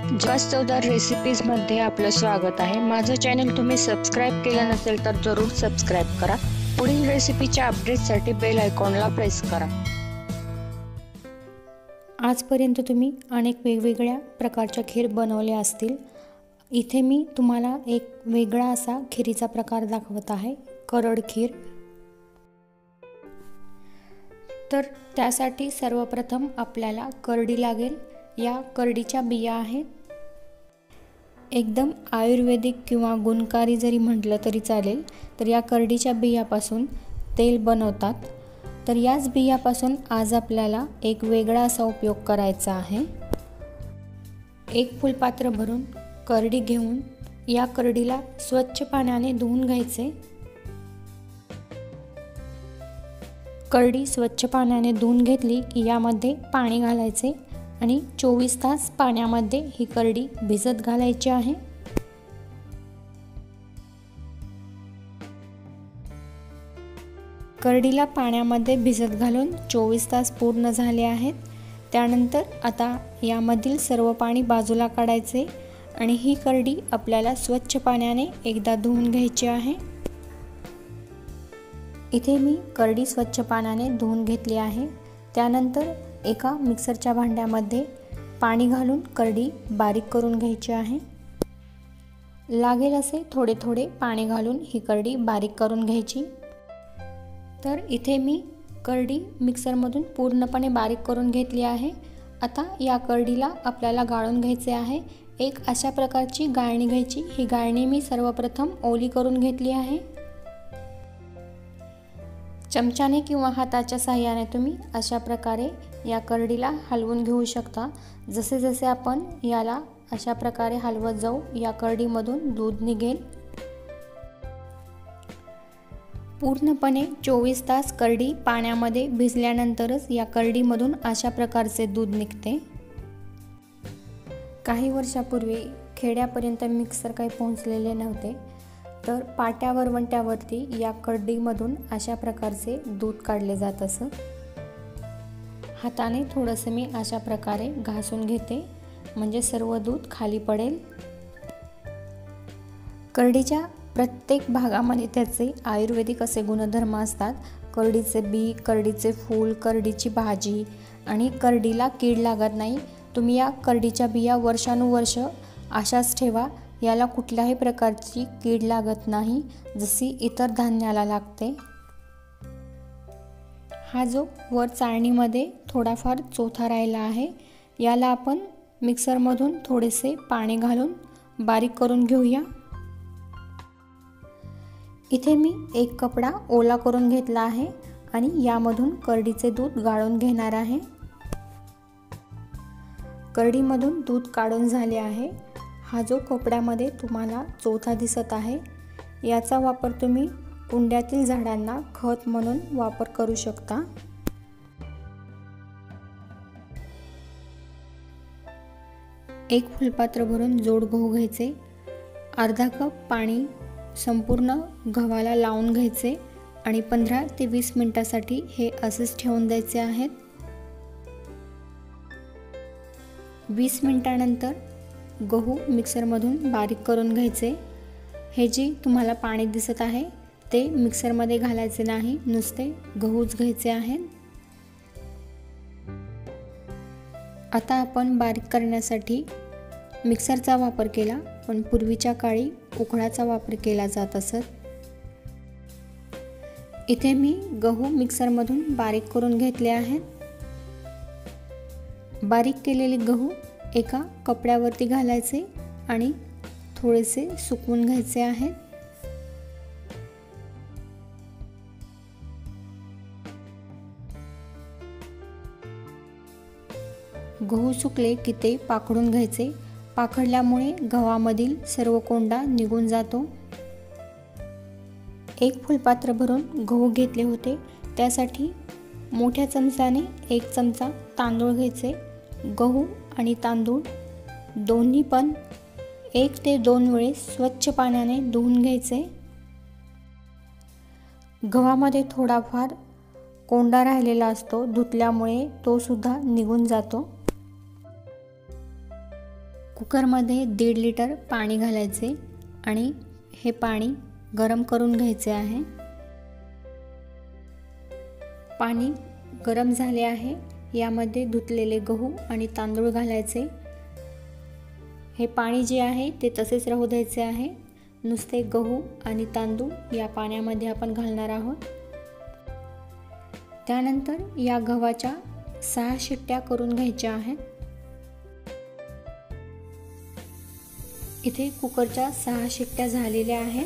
Just चवदार रेसिपीजमध्ये आपलं स्वागत आहे। माझं चॅनल तुम्ही सबस्क्राइब केलं नसेल तर जरूर सबस्क्राइब करा। पुढील रेसिपीच्या अपडेटसाठी बेल आयकॉनला प्रेस करा। आजपर्यंत तुम्ही अनेक वेगवेगळ्या प्रकारच्या खीर बनवल्या असतील। इथे मी तुम्हाला एक वेगळा असा खीरीचा प्रकार दाखवत आहे, करड खीर। तर त्यासाठी सर्वप्रथम आपल्याला करडी लागेल। या करडीच्या बिया आहेत। एकदम आयुर्वेदिक किंवा गुणकारी जरी म्हटलं तरी चालेल। तर या करडीच्या बियापासून तेल बनवतात। तर याच बियापासून आज आपल्याला एक वेगळा असा उपयोग करायचा आहे। एक फुलपात्र भरून करडी घेऊन या करडीला स्वच्छ पाण्याने धुवून घ्यायचे। करडी स्वच्छ पाण्याने धुवून घेतली की यामध्ये पाणी घालायचे आणि 24 तास पाण्यामध्ये ही करडी भिजत घालायची आहे। करडीला पाण्यामध्ये भिजत घालून 24 तास पूर्ण झाले आहेत। त्यानंतर आता यामधील सर्व पाणी बाजूला काढायचे आणि ही करडी आपल्याला स्वच्छ पाण्याने एकदा धुवून घ्यायची आहे। इथे मी करडी स्वच्छ पाण्याने धुवून घेतली आहे। त्यानंतर एका मिक्सरच्या भांड्यामध्ये पाणी घालून करडी बारीक करून घ्यायची आहे। लागेल असे थोडे थोडे पाणी घालून ही करडी बारीक करून घ्यायची। तर इथे मी करडी मिक्सरमधून पूर्णपणे बारीक करून घेतली आहे। आता या करडीला आपल्याला गाळून घ्यायचे आहे। एक अशा प्रकारची गाळणी घ्यायची। ही गाळणी मी सर्वप्रथम ओली करून घेतली आहे। चमच्याने किंवा हाताच्या सहाय्याने तुम्ही अशा प्रकारे या करडीला हलवून घेऊ शकता। जसे जसे आपण याला अशा प्रकारे हलवत जाऊ या करडीमधून दूध निघेल। पूर्णपणे 24 तास करडी पाण्यामध्ये भिजल्यानंतरच या करडीमधून अशा प्रकारचे दूध निघते। काही वर्षापूर्वी खेड्यापर्यंत मिक्सर काही पोहोचलेले नव्हते। तर पाट्या वरवंट्यावरती या करडीमधून अशा प्रकारचे दूध काढले जात असत। हाताने थोडंसं मी अशा प्रकारे घासून घेते म्हणजे सर्व दूध खाली पडेल। करडीच्या प्रत्येक भागामध्ये त्याचे आयुर्वेदिक असे गुणधर्म असतात। करडीचे बी, करडीचे फूल, करडीची भाजी आणि करडीला कीड लागत नाही। तुम्ही या करडीच्या बिया वर्षानुवर्ष अशाच ठेवा, याला कुठल्याही प्रकारची कीड लागत नाही जशी इतर धान्याला लागते। हा जो वर चाळणीमध्ये थोडाफार चोथा राहिला आहे, याला आपण मिक्सरमधून थोडेसे पाणी घालून बारीक करून घेऊया। इथे मी एक कपडा ओला करून घेतला आहे आणि यामधून करडीचे दूध गाळून घेणार आहे। करडीमधून दूध काढून झाले आहे। हा जो कपड्यामध्ये तुम्हाला चोथा दिसत आहे, याचा वापर तुम्ही कुंड्यातील झाडांना खत म्हणून वापर करू शकता। एक फुलपात्र भरून जोड गहू घ्यायचे। अर्धा कप पाणी संपूर्ण गव्हाला लावून घ्यायचे आणि 15 ते 20 मिनिटांसाठी हे असेच ठेवून द्यायचे आहेत। 20 मिनिटांनंतर गहू मिक्सरमधून बारीक करून घ्यायचे। हे जे तुम्हाला पाणी दिसत आहे ते मिक्सरमध्ये घालायचे नाही, नुसते गहूच घ्यायचे आहेत। आता आपण बारीक करण्यासाठी मिक्सरचा वापर केला, पण पूर्वीच्या काळी उखळाचा वापर केला जात असत। इथे मी गहू मिक्सरमधून बारीक करून घेतले आहेत। बारीक केलेले गहू एका कपड्यावरती घालायचे आणि थोडेसे सुकवून घ्यायचे आहेत। गहू सुकले की ते पाखडून घ्यायचे। पाखडल्यामुळे गव्हामधील सर्व कोंडा निघून जातो। एक फुलपात्र भरून गहू घेतले होते, त्यासाठी मोठ्या चमच्याने 1 चमचा तांदूळ घ्यायचे। गहू आणि तांदूळ दोन्ही पण 1 ते 2 वेळेस स्वच्छ पाण्याने धुवून घ्यायचे। गव्हामध्ये थोडाफार कोंडा राहिलेला असतो, धुतल्यामुळे तो सुद्धा निघून जातो। कुकरमध्ये 1.5 लिटर पाणी घालायचे आणि हे पाणी गरम करून घ्यायचे आहे। पाणी गरम झाले आहे। यामध्ये धुतलेले गहू आणि तांदूळ घालायचे। हे पाणी जे आहे ते तसेच राहू द्यायचे आहे। नुसते गहू आणि तांदूळ या पाण्यामध्ये आपण घालणार आहोत। त्यानंतर या गव्हाच्या 6 शिट्ट्या करून घ्यायच्या आहेत। इथे कुकरच्या 6 शिट्ट्या झालेल्या आहेत।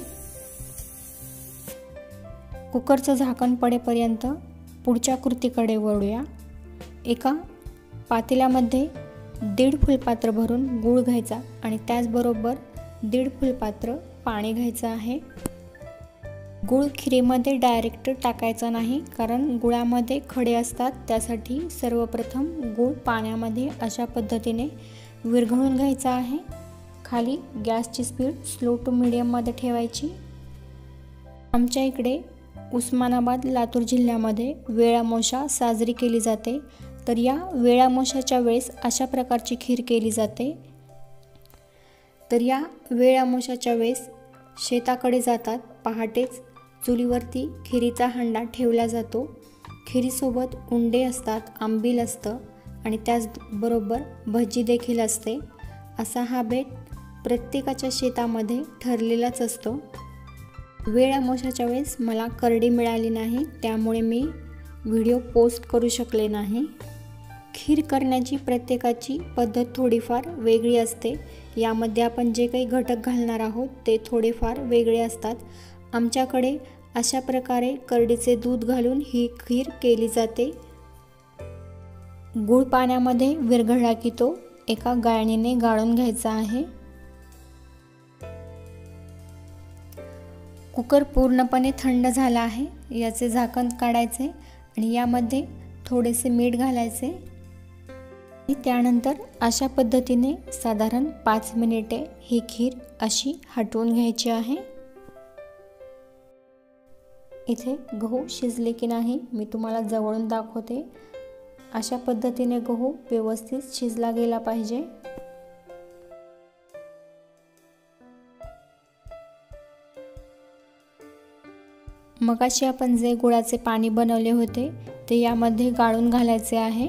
कुकरचं झाकण पडेपर्यंत पुढच्या कृतीकडे वळूया। एका पातेल्यामध्ये 1.5 फुलपात्र भरून गूळ घ्यायचा आणि त्याचबरोबर 1.5 फुलपात्र पाणी घ्यायचं आहे। गूळ खिरीमध्ये डायरेक्ट टाकायचा नाही, कारण गुळामध्ये खडे असतात। त्यासाठी सर्वप्रथम गूळ पाण्यामध्ये अशा पद्धतीने विरघळून घ्यायचा आहे। खाली गॅसची स्पीड स्लो टू मीडियम मध्ये ठेवायची। आमच्या इकडे उस्मानाबाद लातूर जिल्ह्यामध्ये वेळामोशा साजरी केली जाते, तर या वेळामोशाच्या वेळेस अशा प्रकारची खीर केली जाते। तर या वेळामोशाच्या वेळेस शेताकडे जातात, पहाटेच चुलीवरती खिरीचा हांडा ठेवला जातो। खिरीसोबत उंडे असतात, आंबील असतं आणि त्याचबरोबर भजी देखील असते। असा हा बेत प्रत्येकाच्या शेतामध्ये ठरलेलाच असतो। वेळामोशाच्या वेळेस मला करडी मिळाली नाही, त्यामुळे मी व्हिडिओ पोस्ट करू शकले नाही। खीर करण्याची प्रत्येकाची पद्धत थोडीफार वेगळी असते। यामध्ये आपण जे काही घटक घालणार आहोत ते थोडेफार वेगळे असतात। आमच्याकडे अशा प्रकारे करडीचे दूध घालून ही खीर केली जाते। गूळ पाण्यामध्ये विरघळला की तो एका गाळणीने गाळून घ्यायचा आहे। कुकर पूर्णपणे थंड झाला आहे। याचे झाकण काढायचे आणि यामध्ये थोडेसे मीठ घालायचे आणि त्यानंतर अशा पद्धतीने साधारण 5 मिनिटे ही खीर अशी हटवून घ्यायची आहे। इथे गहू शिजले की नाही मी तुम्हाला जवळून दाखवते। अशा पद्धतीने गहू व्यवस्थित शिजला गेला पाहिजे। मगाशी आपण जे गुळाचे पाणी बनवले होते ते यामध्ये गाळून घालायचे आहे।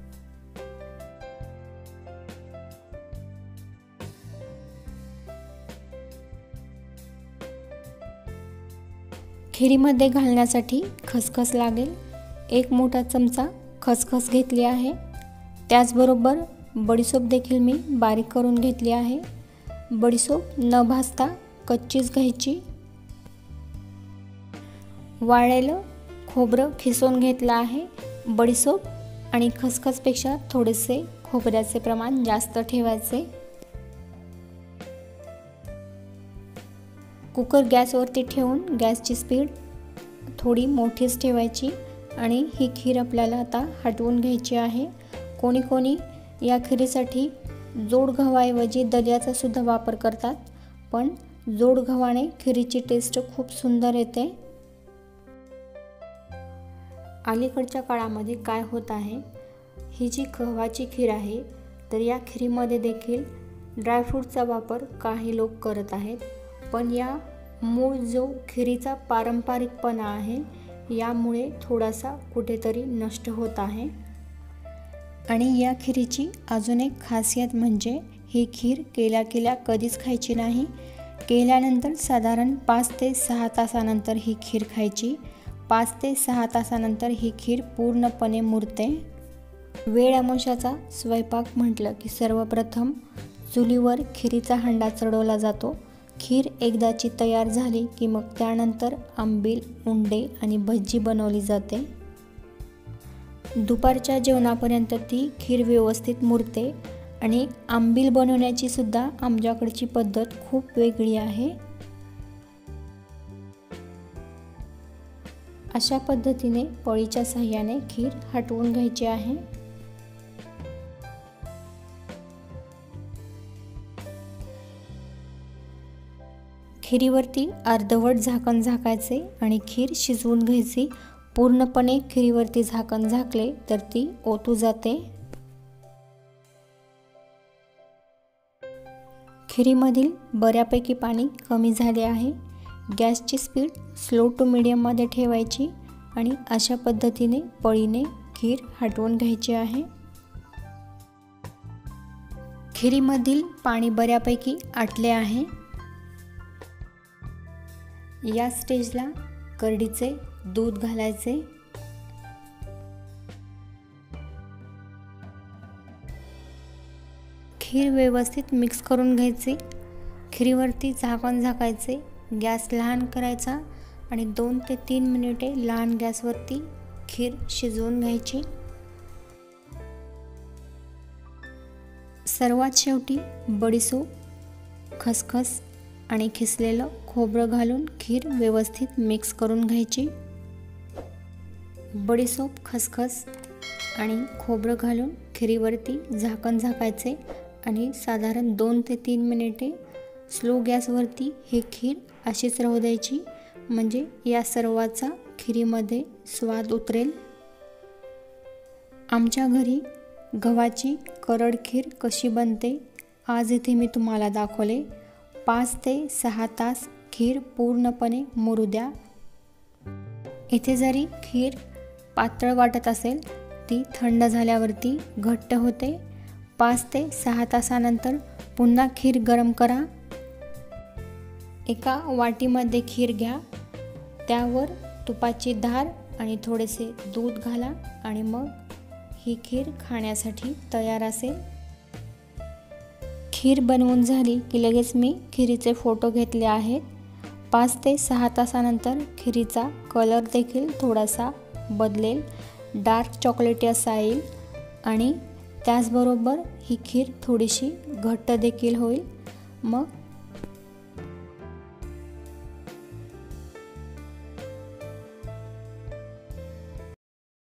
खिरीमध्ये घालण्यासाठी खसखस लागेल। 1 मोठा चमचा खसखस घेतली आहे। त्याचबरोबर बडीशोप देखील मी बारीक करून घेतली आहे। बडीशोप न भाजता कच्चीच घ्यायची। वाळलेलं खोबरं खिसून घेतलं आहे। बडीशोप आणि खसखसपेक्षा थोडेसे खोबऱ्याचे प्रमाण जास्त ठेवायचे। कुकर गॅसवरती ठेवून गॅसची स्पीड थोडी मोठीच ठेवायची आणि ही खीर आपल्याला आता हटवून घ्यायची आहे। कोणी कोणी या खिरीसाठी जोड गव्हाऐवजी दलियाचा सुद्धा वापर करतात, पण जोड गव्हाने खिरीची टेस्ट खूप सुंदर येते। अलीकडच्या काळामध्ये काय होत आहे, ही जी गव्हाची खीर आहे तर या खिरीमध्ये देखील ड्रायफ्रूटचा वापर काही लोक करत आहेत, पण या मूळ जो खिरीचा पारंपरिकपणा आहे यामुळे थोडासा कुठेतरी नष्ट होत आहे। आणि या खिरीची अजून एक खासियत म्हणजे ही खीर केल्या कधीच खायची नाही। केल्यानंतर साधारण 5 ते 6 तासानंतर ही खीर खायची। 5 ते 6 तासानंतर ही खीर पूर्णपणे मुरते। वेळ अमावस्याचा स्वयंपाक म्हटलं की सर्वप्रथम चुलीवर खिरीचा हांडा चढवला जातो। खीर एकदाची तयार झाली की मग त्यानंतर आंबील, उंडे आणि भजी बनवली जाते। दुपारच्या जेवणापर्यंत ती खीर व्यवस्थित मुरते आणि आंबील बनवण्याची सुद्धा आमच्याकडची पद्धत खूप वेगळी आहे। अशा पद्धतीने पळीच्या साहाय्याने खीर हटवून घ्यायची आहे। खिरीवरती अर्धवट झाकण झाकायचे आणि खीर शिजवून घ्यायची। पूर्णपणे खिरीवरती झाकण झाकले तर ती ओतू जाते। खिरीमधील बऱ्यापैकी पाणी कमी झाले आहे। गॅसची स्पीड स्लो टू मीडियममध्ये ठेवायची आणि अशा पद्धतीने पळीने खीर हटवून घ्यायची आहे। खिरीमधील पाणी बऱ्यापैकी आटले आहे। या स्टेजला करडीचे दूध घालायचे। खीर व्यवस्थित मिक्स करून घ्यायची। खिरीवरती झाकण झाकायचे, गॅस लहान करायचा आणि 2 ते 3 मिनिटे लहान गॅसवरती खीर शिजवून घ्यायची। सर्वात शेवटी बडीशेप, खसखस आणि खिसलेलं खोबरं घालून खीर व्यवस्थित मिक्स करून घ्यायची। बडीशेप, खसखस आणि खोबरं घालून खिरीवरती झाकण झाकायचे आणि साधारण 2 ते 3 मिनिटे स्लो गॅसवरती ही खीर अशीच राहू द्यायची, म्हणजे या सर्वाचा खिरीमध्ये स्वाद उतरेल। आमच्या घरी गव्हाची करड खीर कशी बनते आज इथे मी तुम्हाला दाखवले। 5 ते 6 तास खीर पूर्णपणे मुरू द्या। इथे जरी खीर पातळ वाटत असेल, ती थंड झाल्यावरती घट्ट होते। 5 ते 6 तासानंतर पुन्हा खीर गरम करा। एका वाटीमध्ये खीर घ्या, त्यावर तुपाची धार आणि थोडेसे दूध घाला आणि मग ही खीर खाण्यासाठी तयार असेल। खीर बनवून झाली की लगेच मी खिरीचे फोटो घेतले आहेत। 5 ते 6 तासानंतर खिरीचा कलर देखील थोडासा बदलेल, डार्क चॉकलेटी असा येईल आणि त्याचबरोबर ही खीर थोडीशी घट्ट देखील होईल। मग